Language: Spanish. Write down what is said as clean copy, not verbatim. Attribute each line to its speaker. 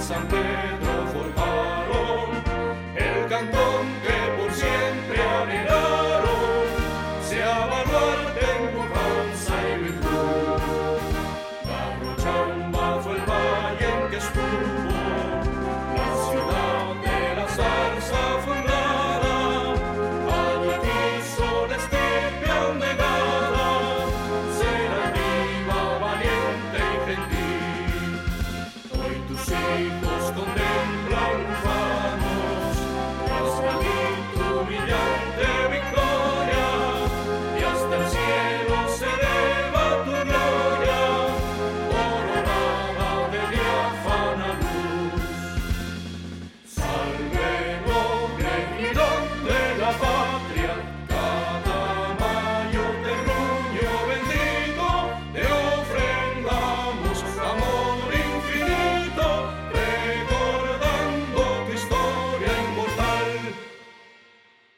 Speaker 1: San Pedro forjaron el cantón que por siempre anhelaron, sea baluarte en pujanza y virtud. Garrochamba fue el valle en que estuvo la ciudad de la zarza fundada, allí quiso la estepe anegada ser altiva, valiente y gentil. Hoy tus hijos contemplan